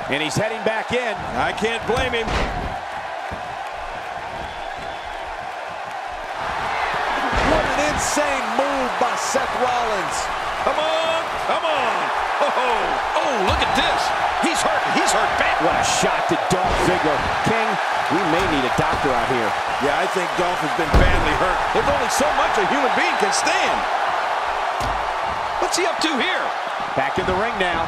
And he's heading back in. I can't blame him. What an insane move by Seth Rollins. Come on, come on. Oh, look at this. He's hurt bad. What a shot to Dolph Ziggler. King, we may need a doctor out here. Yeah, I think Dolph has been badly hurt. There's only so much a human being can stand. What's he up to here? Back in the ring now.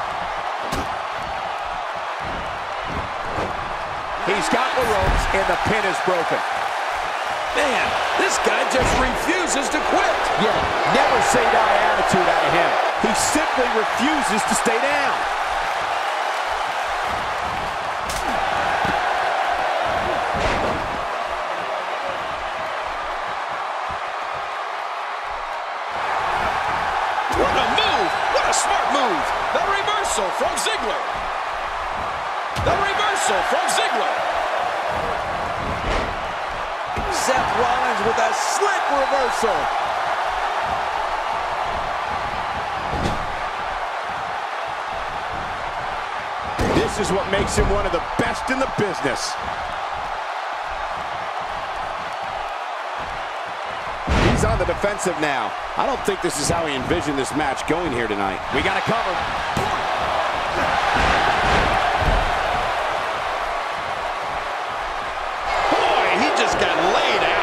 He's got the ropes, and the pin is broken. Man, this guy just refuses to quit. Yeah, never say die attitude out of him. He simply refuses to stay down. What a move! What a smart move! The reversal from Ziggler. The reversal from Ziggler. Seth Rollins with a slick reversal. This is what makes him one of the best in the business. He's on the defensive now. I don't think this is how he envisioned this match going here tonight. We got to cover. Boy, he just got laid out.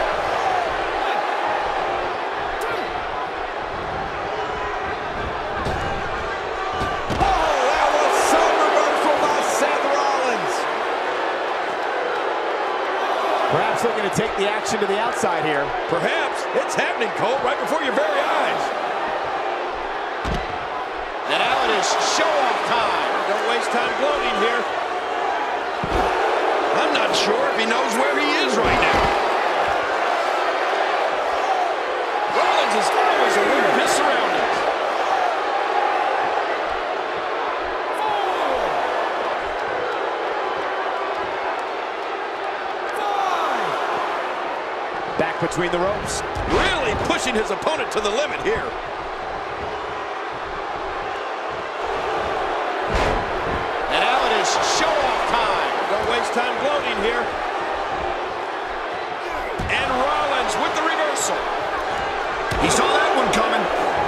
Perhaps looking to take the action to the outside here. Perhaps. It's happening, Cole, right before your very eyes. And now it is show-off time. Don't waste time gloating here. I'm not sure if he knows where he is right now. Rollins is always aware of his surroundings. Back between the ropes. Really pushing his opponent to the limit here. And now it is show-off time. Don't waste time gloating here. And Rollins with the reversal. He saw that one coming.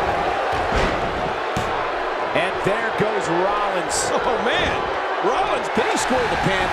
And there goes Rollins. Oh, man. Rollins, Did he score the pin?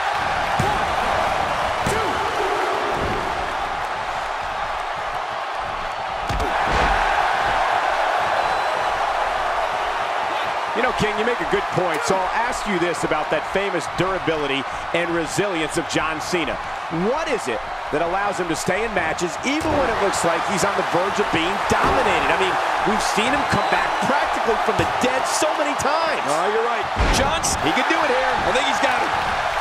You know, King, you make a good point, so I'll ask you this about that famous durability and resilience of John Cena. What is it that allows him to stay in matches even when it looks like he's on the verge of being dominated? I mean, we've seen him come back practically from the dead so many times. Oh, you're right. Johnson, He can do it here. I think he's got it.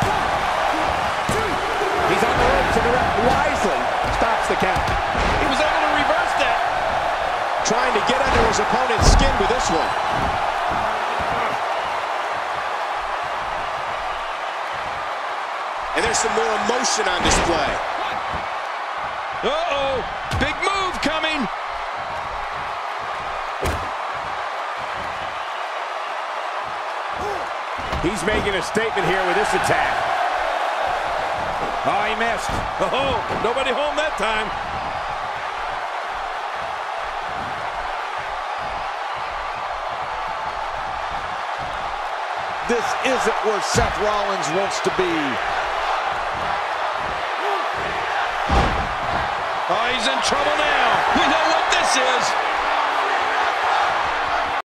He's on the ropes, and the ref wisely stops the count. He was able to reverse that. Trying to get under his opponent's skin with this one. And there's some more emotion on display. Uh-oh, big move coming. He's making a statement here with this attack. Oh, he missed. Oh, nobody home that time. This isn't where Seth Rollins wants to be. Oh, he's in trouble now. We know what this is.